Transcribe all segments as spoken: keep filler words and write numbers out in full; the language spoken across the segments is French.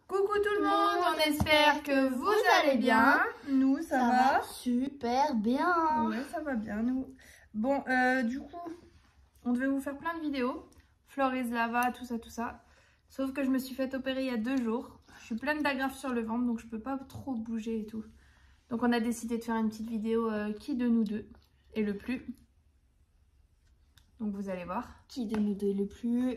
Coucou tout le monde, on espère que vous allez bien. Nous, ça, ça va. va super bien. Ouais, ça va bien, nous. Bon, euh, du coup, on devait vous faire plein de vidéos. Floris Lava, tout ça, tout ça. Sauf que je me suis fait opérer il y a deux jours. Je suis pleine d'agrafes sur le ventre, donc je peux pas trop bouger et tout. Donc on a décidé de faire une petite vidéo euh, qui de nous deux est le plus. Donc vous allez voir. Qui de nous deux est le plus?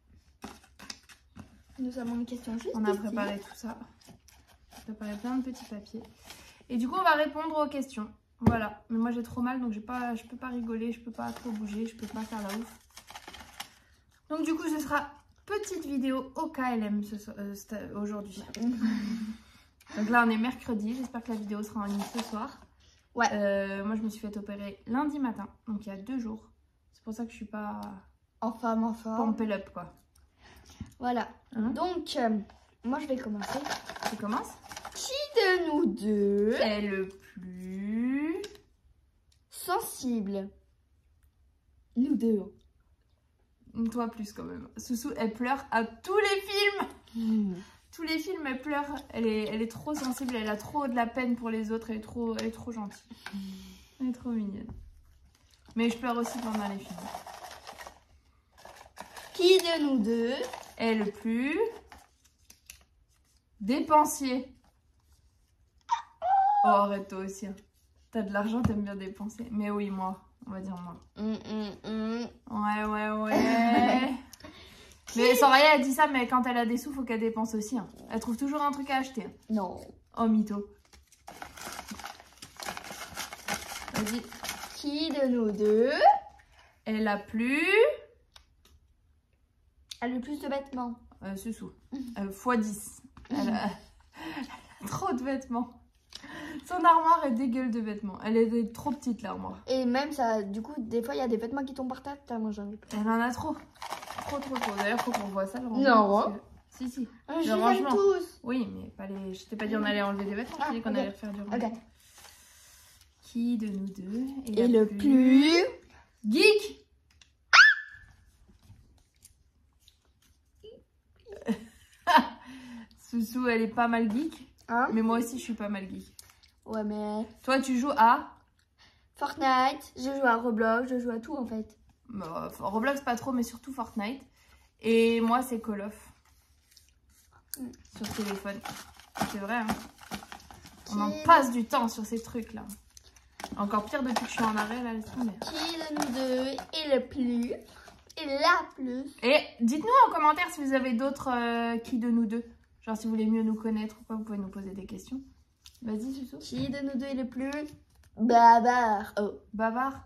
Nous avons une question juste On a ici. préparé tout ça. On a préparé plein de petits papiers. Et du coup, on va répondre aux questions. Voilà. Mais moi, j'ai trop mal, donc j'ai pas, je peux pas rigoler, je peux pas trop bouger, je peux pas faire la ouf. Donc du coup, ce sera petite vidéo au K L M euh, aujourd'hui. Donc là, on est mercredi. J'espère que la vidéo sera en ligne ce soir. Ouais. Euh, moi, je me suis fait opérer lundi matin, donc il y a deux jours. C'est pour ça que je suis pas En forme, en forme. pompée up, quoi. Voilà. Hein? Donc, euh, moi, je vais commencer. Tu commences? Qui de nous deux est le plus sensible? Nous deux. Toi plus quand même. Soussou, elle pleure à tous les films. Mmh. Tous les films, elle pleure. Elle est, elle est trop sensible. Elle a trop de la peine pour les autres. Elle est trop, elle est trop gentille. Elle est trop mignonne. Mais je pleure aussi pendant les films. Qui de nous deux est le plus dépensier? Oh, arrête toi aussi. Hein. T'as de l'argent, t'aimes bien dépenser. Mais oui, moi. On va dire moi. mmh, mmh, mmh. Ouais, ouais, ouais. Mais Soraya, elle dit ça, mais quand elle a des sous, faut qu'elle dépense aussi. Hein. Elle trouve toujours un truc à acheter. Hein. Non. Oh, mytho. Vas-y. Qui de nous deux Elle a plus... a le plus de vêtements? Euh, Soussou. Euh, fois dix. Elle a... Elle a trop de vêtements. Son armoire est dégueule de vêtements. Elle est trop petite, l'armoire. Et même ça, du coup, des fois, il y a des vêtements qui tombent par terre. Putain, moi, j'en ai plus. Elle en a trop. Trop, trop, trop. D'ailleurs, faut qu'on voit ça, le rangement. Non. Parce que... Si, si. Ah, Le je les aime rangement. tous. Oui, mais pas les... je t'ai pas dit on allait enlever des vêtements. Ah, Je t'ai dit qu'on ok. allait refaire du rangement. Ok. Qui de nous deux est Et la le plus... geek? Soussou, elle est pas mal geek. Hein? Mais moi aussi, je suis pas mal geek. Ouais, mais... Toi, tu joues à... Fortnite, je joue à Roblox, je joue à tout, en fait. Euh, Roblox, pas trop, mais surtout Fortnite. Et moi, c'est Call of. Mm. Sur téléphone. C'est vrai, hein. On Qui en de- passe du temps sur ces trucs-là. Encore pire depuis que je suis en arrêt, là, laisse tomber. Qui de nous deux est le plus... et la plus... Et dites-nous en commentaire si vous avez d'autres euh, qui de nous deux. Genre si vous voulez mieux nous connaître ou quoi, vous pouvez nous poser des questions. Vas-y, Soussou. Qui de nous deux est le plus... bavard? Oh. Bavard.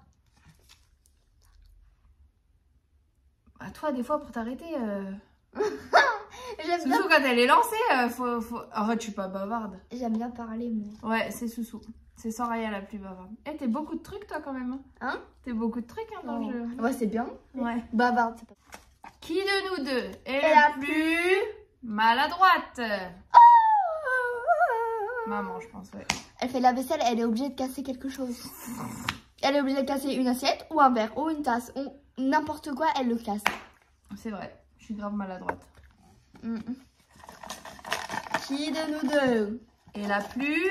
Bah, toi, des fois, pour t'arrêter... Euh... J'aime bien... Soussou, quand elle est lancée, euh, faut, faut... Arrête, je suis pas bavarde. J'aime bien parler, moi. Ouais, c'est Soussou. C'est Soraya la plus bavarde. Eh, t'es beaucoup de trucs, toi, quand même. Hein? T'es beaucoup de trucs, hein, dans le jeu. Ouais, c'est bien. Ouais. Bavarde, c'est pas... Qui de nous deux est Et le la plus maladroite? Maman, je pense, ouais. Elle fait la vaisselle, elle est obligée de casser quelque chose. Elle est obligée de casser une assiette ou un verre ou une tasse ou n'importe quoi, elle le casse. C'est vrai, je suis grave maladroite. Mm. Qui de nous deux Et la plus...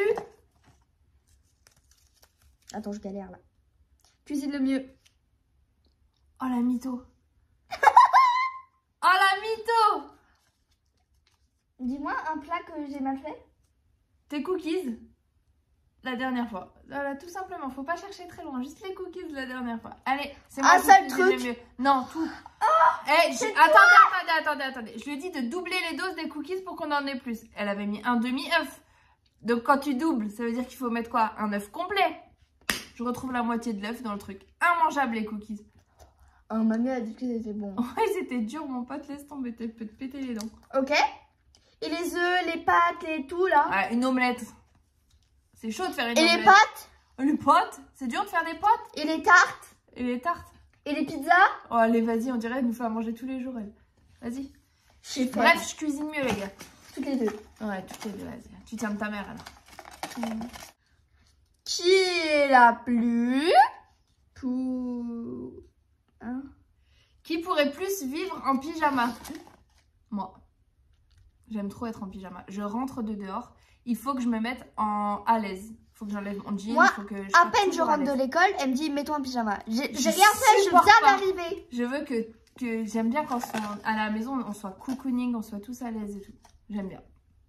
Attends, je galère là. Cuisine le mieux. Oh, la mytho. Oh, la mytho. Dis-moi un plat que j'ai mal fait. Tes cookies, la dernière fois. Voilà, tout simplement, faut pas chercher très loin. Juste les cookies la dernière fois. Allez, c'est moi Un qui seul cuisine truc. le mieux. Non, tout. Eh, j'ai- attendez, attendez, attendez, attendez. Je lui ai dit de doubler les doses des cookies pour qu'on en ait plus. Elle avait mis un demi-œuf. Donc quand tu doubles, ça veut dire qu'il faut mettre quoi? Un œuf complet. Je retrouve la moitié de l'œuf dans le truc. Immangeable les cookies. Oh, mamie a dit que c'était bon. Ouais, c'était dur, mon pote, laisse tomber, tu peux te péter les dents. Ok. Et les œufs, les pâtes, les tout là. Ah, une omelette. C'est chaud de faire une Et omelette. les pâtes. Les pâtes. C'est dur de faire des pâtes. Et les tartes. Et les tartes. Et les pizzas. Oh, allez, vas-y, on dirait, elle nous fait à manger tous les jours, elle. Vas-y. Je sais faire. Bref, je cuisine mieux, les gars. Toutes les deux. Ouais, toutes les deux, vas-y. Tu tiens de ta mère, alors. Mm. Qui est la plus... Pou... Hein? Qui pourrait plus vivre en pyjama? Moi. J'aime trop être en pyjama. Je rentre de dehors, il faut que je me mette en à l'aise. Il faut que j'enlève mon jean. Moi, faut que je à peine je rentre de l'école, elle me dit mets-toi en pyjama. J'ai rien fait, je viens d'arriver. Je veux que, que j'aime bien quand on soit à la maison, on soit cocooning, on soit tous à l'aise et tout. J'aime bien.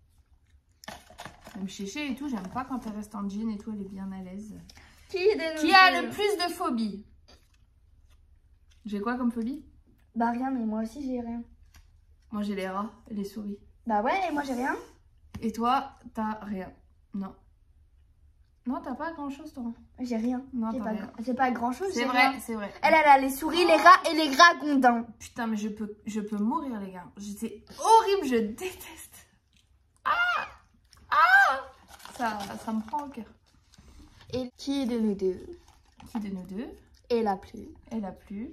Même Chéché et tout, j'aime pas quand elle reste en jean et tout, elle est bien à l'aise. Qui, Qui a le plus de phobie? J'ai quoi comme phobie? Bah rien, mais moi aussi j'ai rien. Moi j'ai les rats et les souris. Bah ouais, et moi j'ai rien. Et toi, t'as rien? Non. Non, t'as pas grand chose toi. J'ai rien. Non, j'ai t'as pas, rien. C'est pas grand chose. C'est vrai, c'est vrai. Elle, elle a les souris, les rats et les ragondins. Putain, mais je peux, je peux mourir les gars. C'est horrible, je déteste. Ah! Ah! Ça, ça me prend au cœur. Et qui de nous deux? Qui de nous deux est la plus est la plus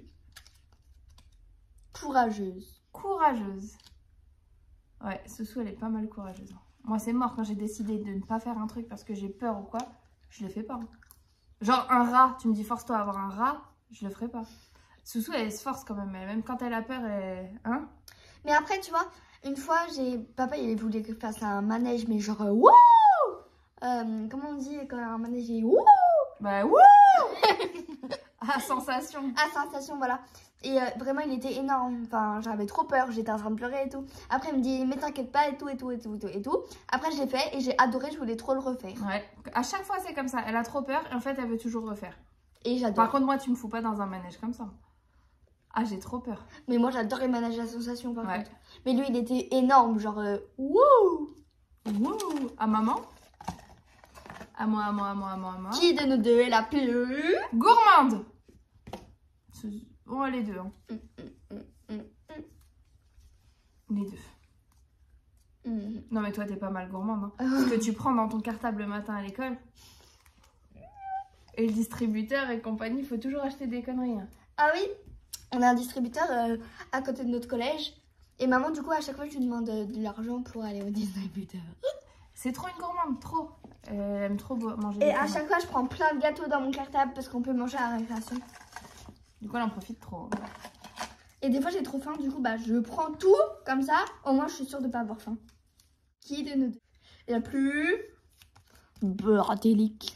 courageuse? Courageuse. Ouais, Soussou, elle est pas mal courageuse. Moi, c'est mort quand j'ai décidé de ne pas faire un truc parce que j'ai peur ou quoi. Je le fais pas. Genre un rat, tu me dis force-toi à avoir un rat, je le ferai pas. Soussou, elle se force quand même. Même quand elle a peur, elle... Hein? Mais après, tu vois, une fois, j'ai papa, il voulait que je fasse un manège, mais genre, euh, wouh euh, comment on dit quand un manège est wouh? Bah wouh. À sensation. À sensation, voilà. Et euh, vraiment, il était énorme. Enfin, j'avais trop peur, j'étais en train de pleurer et tout. Après, il me dit, mais t'inquiète pas et tout, et tout, et tout, et tout, et tout. Après, j'ai fait et j'ai adoré, je voulais trop le refaire. Ouais, à chaque fois, c'est comme ça. Elle a trop peur et en fait, elle veut toujours refaire. Et j'adore. Par contre, moi, tu me fous pas dans un manège comme ça. Ah, j'ai trop peur. Mais moi, j'adore les manèges à sensation, par ouais. contre. Mais lui, il était énorme, genre, euh, wouh. Wouh. À maman? À moi, à moi, à moi, à moi, à moi. Qui de nous deux est la plus gourmande? Oh, les deux. Hein. Mm, mm, mm, mm. Les deux. Mm. Non, mais toi, t'es pas mal gourmande. Hein. Ce que tu prends dans ton cartable le matin à l'école. Et le distributeur et compagnie, il faut toujours acheter des conneries. Hein. Ah oui, on a un distributeur euh, à côté de notre collège. Et maman, du coup, à chaque fois, je lui demande de, de l'argent pour aller au distributeur. C'est trop une gourmande, trop. Elle aime trop manger. Et à chaque fois, je prends plein de gâteaux dans mon cartable parce qu'on peut manger à la récréation. Du coup, elle en profite trop. Et des fois, j'ai trop faim. Du coup, bah, je prends tout comme ça. Au moins, je suis sûre de pas avoir faim. Qui de nous deux est la plus bordélique?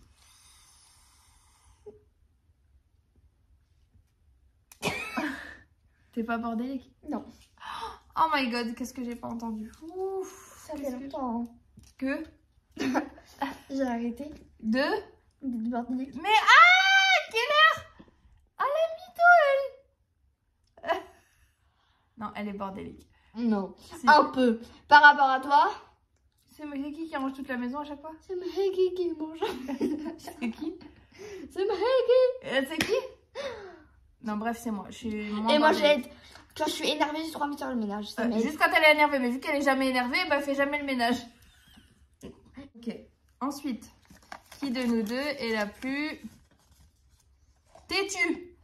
T'es pas bordélique? Non. Oh my god, qu'est-ce que j'ai pas entendu? Ouf. Ça fait longtemps. Que, que... J'ai arrêté. De De bordélique. Mais ah, quelle heure? Ah, la mytho, elle. Non, elle est bordélique. Non. Si. Un peu. Par rapport à toi. C'est qui qui range toute la maison à chaque fois? C'est Maheki qui mange. C'est qui? C'est Maheki. euh, C'est qui? Non, bref, c'est moi. Je suis moins Et moi, bordélique. j'ai... Quand je suis énervée, j'ai trop envie de faire le ménage. Euh, juste quand elle est énervée, mais vu qu'elle est jamais énervée, bah elle fait jamais le ménage. Ok. Ensuite, qui de nous deux est la plus têtue?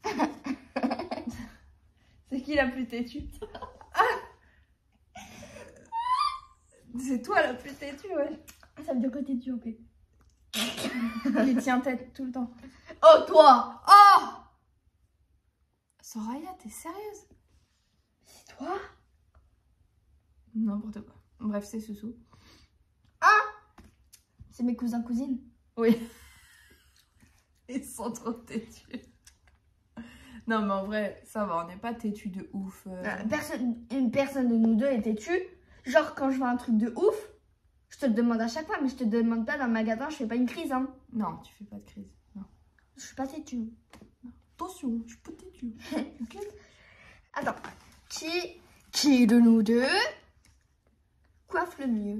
C'est qui la plus têtue? Ah, c'est toi la plus têtue, ouais. Ça veut dire quoi têtue, en fait? Qui tient tête tout le temps. Oh, toi! Oh! Soraya, t'es sérieuse? C'est toi? N'importe quoi. Bref, c'est Soussou. Ah! C'est mes cousins, cousines. Oui. Ils sont trop têtus. Non, mais en vrai, ça va, on n'est pas têtus de ouf. Euh... Personne, une personne de nous deux est têtue. Genre, quand je vois un truc de ouf, je te le demande à chaque fois, mais je te demande pas dans le magasin, je fais pas une crise, hein. Non, tu fais pas de crise. Non. Je suis pas têtue. Non. Attention, je suis pas têtue. Ok. Attends. Qui, qui de nous deux coiffe le mieux?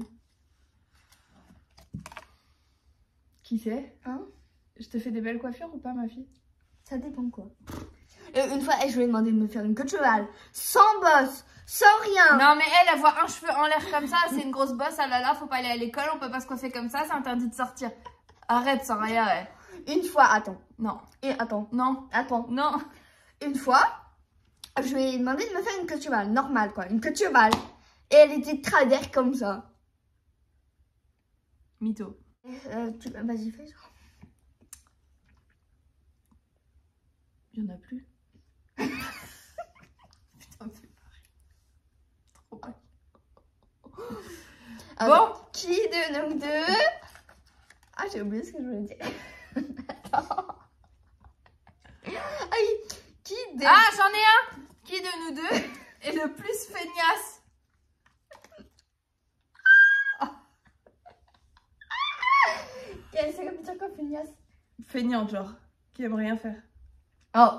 Qui c'est? Hein? Je te fais des belles coiffures ou pas, ma fille? Ça dépend quoi. Et une fois, je lui ai demandé de me faire une queue de cheval, sans bosse, sans rien. Non, mais elle, elle voit un cheveu en l'air comme ça, c'est une grosse bosse, ah là là, faut pas aller à l'école, on peut pas se coiffer comme ça, c'est interdit de sortir. Arrête, Soraya, ouais. Une fois, attends. Non. Et attends. Non. Attends. Non. Une fois, je lui ai demandé de me faire une queue de cheval, normale quoi, une queue de cheval. Et elle était travers comme ça. Mytho. Euh, tu... Vas-y, fais ça. Il y en a plus. Putain, c'est pareil. Trop mal. Bon. Qui de nous deux... Ah, j'ai oublié ce que je voulais dire. Attends. Ah oui. Qui de... Ah, j'en ai un. Qui de nous deux est le plus feignasse? C'est comme ça quoi, feignasse? Feignante, genre. Qui aime rien faire. Oh.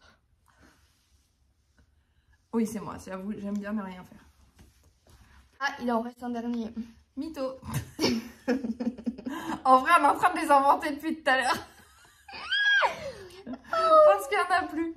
Oui, c'est moi, j'avoue, j'aime bien ne rien faire. Ah, il en reste un dernier. Mytho. En vrai, on est en train de les inventer depuis tout à l'heure. Parce qu'il n'y en a plus.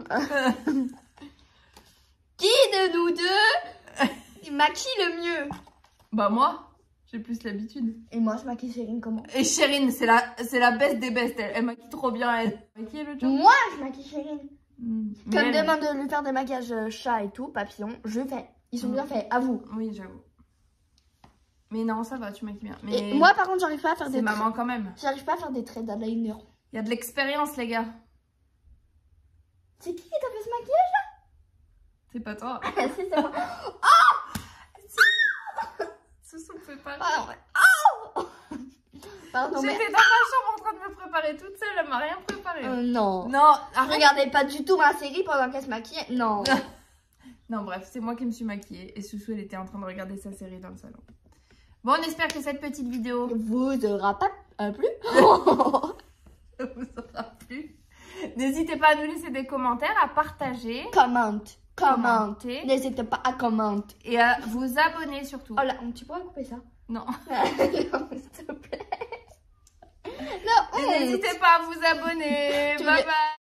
Qui de nous deux maquille le mieux? Bah moi, j'ai plus l'habitude. Et moi, je maquille Chérine comment? Et Chérine, c'est la, c'est la best des bestes. Elle, elle maquille trop bien, elle. Qui est le job? Moi, je maquille Chérine. Mmh. Comme elle... demande de lui faire des maquillages euh, chat et tout, papillon, je fais. Ils sont mmh. bien faits, à vous. Oui, j'avoue. Mais non, ça va, tu maquilles bien. Mais et moi, par contre, j'arrive pas à faire des c'est maman traits. quand même. J'arrive pas à faire des traits d'eyeliner. Il y a de l'expérience, les gars. C'est qui qui t'a fait ce maquillage là? C'est pas toi. Si, c'est moi. Ce sont fait pas. Ah, ouais. Oh Pardon, mais... J'étais dans ma chambre en train de me préparer toute seule, elle m'a rien préparé. Euh, non. Non, Je regardais pas du tout ma série pendant qu'elle se maquillait. Non. Non, bref, c'est moi qui me suis maquillée et Soussou, elle était en train de regarder sa série dans le salon. Bon, on espère que cette petite vidéo vous aura pas euh, plu. vous aura plu. N'hésitez pas à nous laisser des commentaires, à partager, Commente. Commente. commenter N'hésitez pas à commenter. et à vous abonner surtout. Oh là, tu pourrais couper ça? Non. Non, s'il te plaît. Non, N'hésitez pas à vous abonner. Tu Bye veux- bye.